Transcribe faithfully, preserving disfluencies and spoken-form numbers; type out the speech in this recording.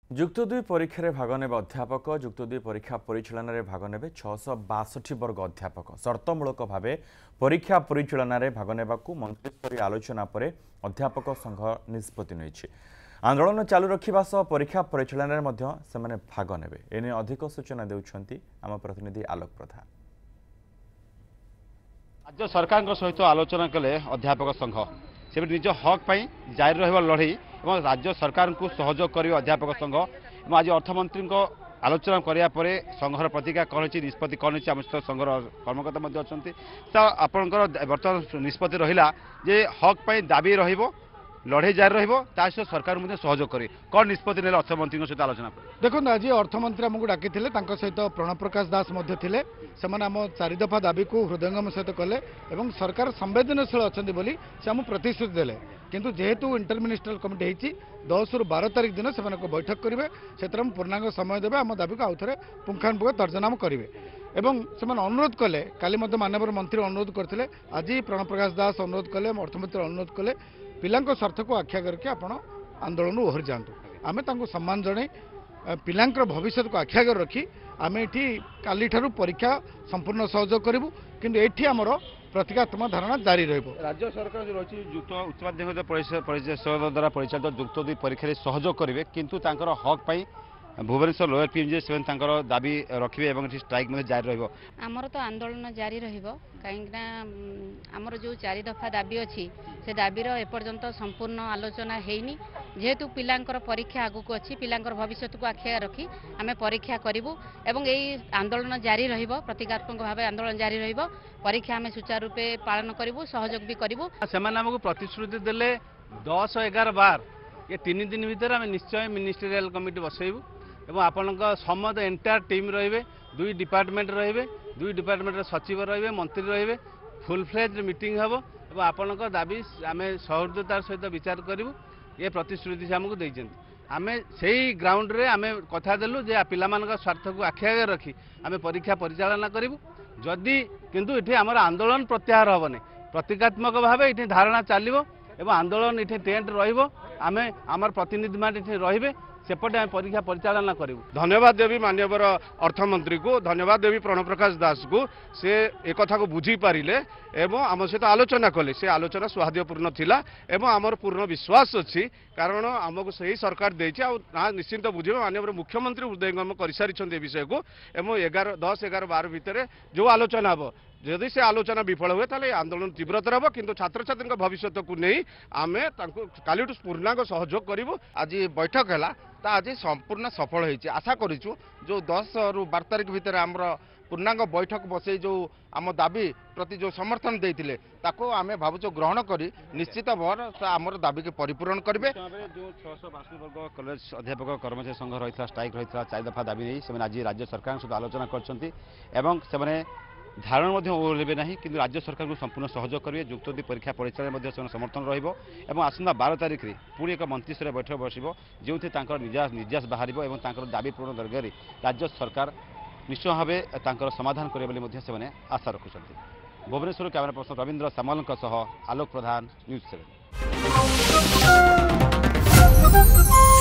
যুক্ত দুই পরীক্ষায় ভাগ নেবে অধ্যাপক যুক্ত দুই পরীক্ষা পরিচালনায় ভাগ নেবে ছশ বাষঠি বর্গ অধ্যাপক শর্তমূলক ভাবে পরীক্ষা পরিচালনায় ভাগ নেওয়া মন্ত্রিস্তরীয় আলোচনা পরে অধ্যাপক সংঘ নিষ্পত্তি নেইছে। আন্দোলন চালু রখিবা সহ পরীক্ষা পরিচালনায় মধ্য সেমানে ভাগ নেবে এনে অধিক সূচনা দেউছন্তি আম প্রতিনিধি আলোক প্রধান। রাজ্য সরকার সহিত আলোচনা কলে অধ্যাপক সংঘ से निज हक पर जारी रहा लड़ई और राज्य सरकार को सहयोग कर अध्यापक संघ आज अर्थमंत्री आलोचना कराया संघर प्रतिक्रिया कौन हो निष्पत्ति कौन हो आम सहित संघर कर्मकर्ता अच्छा आपंकर बर्तमान निष्पत्ति रहा जे हक पर दाबी लड़ई जारी रही सरकार सहयोग करे कौन निष्पत्ति ने अर्थमंत्री सहित आलोचना देखो आज अर्थमंत्री आमको डाकी सहित प्रणव प्रकाश दास से आम चारि दफा दाबी को हृदयंगम सहित कले और सरकार संवेदनशील अच्छा बोली से आम प्रतिश्रुति देले किंतु जेहेतु इंटर मिनिस्ट्रियल कमिटी होती दस रु बार तारिख दिन से बैठक करेंगे से पूर्णांग समय देवे आम दाबी को आउ थे पुंखानुपुंख तर्जनाम करेंगे एवं से अनुरोध कले काली माननीय मंत्री अनुरोध करते आज प्रणव प्रकाश दास अनुरोध कले अर्थमंत्री अनुरोध कले पिला स्वार्थ को आख्या करके आपण आंदोलन ओहरी जातु आम सम्मान जन पिला भविष्य को आख्यागर रखी आम ये काली ठारू परीक्षा संपूर्ण सहयोग करूँ किंतु ये आमर प्रतिकात्मक धारणा जारी रही। राज्य सरकार जो रही युक्त उच्च माध्यमिक परिषद द्वारा परिचालित युक्त दुई परीक्षा सहयोग करेंगे किंतु तांकर हक पाई भुवनेश्वर लोयर पीएमजे से दाबी रखिए और स्ट्राइक जारी रही आमर तो आंदोलन जारी कहीं आमर जो चारि दफा दाबी अच्छी से दाबीर एपर्यंत संपूर्ण आलोचना हैनी जेहेतु पिलांकर परीक्षा आगक अच्छी पिलांकर भविष्य को आखिया रखी आम परीक्षा करूँ एवं यही आंदोलन जारी प्रतीकात्मक भाव आंदोलन जारी परीक्षा आम सुचारू रूपे पालन करूँ सहयोग भी करूँ से प्रतिश्रुति देले दस एगार बार ये तीन दिन भितर आम निश्चय मिनिस्टेरियल कमिटी बसैबू एवं आपण समस्त एंटायर टीम रे दुई डिपार्टमेंट रे दुई डिपार्टमेंट सचिव रे मंत्री रे फुल फ्लेज मीटिंग हम और आपण दाबी आम सहृदयतार सहित विचार करूँ ये प्रतिश्रुति से आमको देते आम से ग्राउंड रे आम कथा देलु जे पिला स्वार्थ को आखि आगे रखी आम परीक्षा परिचालना करूँ जदि किंतु ये आमर आंदोलन प्रत्याहार हेनी प्रतीकात्मक भाव ये धारणा चलो एवं आंदोलन ये टेंट रमें आमर प्रतिनिधि मान रे सेपटे आम परीक्षा परिचालना करूँ। धन्यवाद देवी माननीय अर्थमंत्री को धन्यवाद देवी प्रणव प्रकाश दास को से एक कथा को बुझी पारिले एवं आम सहित आलोचना कले से आलोचना सौहार्दपूर्ण थिला एवं आमर पूर्ण विश्वास अच्छी कारण आमको सही सरकार देछि आ निश्चिंत बुझे माननीय मुख्यमंत्री हृदयंगम कर सारी विषय को एवं एगार दस एगार बार भितर जो आलोचना हम जदि से आलोचना विफल हुए ताले आंदोलन तीव्रतर हम किंतु छात्र छात्री भविष्य को नहीं आम काली पूर्णांग सहयोग करूँ आज बैठक है आज संपूर्ण सफल होती आशा करूँ जो दस रु बार तारिख भितर आमर पूर्णांग बैठक बसई जो आम दाबी प्रति जो समर्थन देते ताको आम भावुँ ग्रहण करी निश्चित भाव आमर दाबी के परिपूरण करेंगे। जो छःश बाषठी वर्ग कॉलेज अध्यापक कर्मचारी संघ रही स्ट्राइक रही चार दफा दाबी नहीं से आज राज्य सरकार सहित आलोचना कर धारण ओहल्बे ना कि राज्य सरकार को संपूर्ण सहयोग करेंगे युक्त दुई परीक्षा परिचालन समर्थन रहा आसंता बार तारिख में पुणी एक मंत्रिस्तरीय बैठक बस जो निर्यास निर्यास बाहर और दाबी पूरण दरगार राज्य सरकार निश्चय भाव समाधान करेंगे से आशा रखुं। Bhubaneswar camera person Ravindra Samal Alok Pradhan news seven.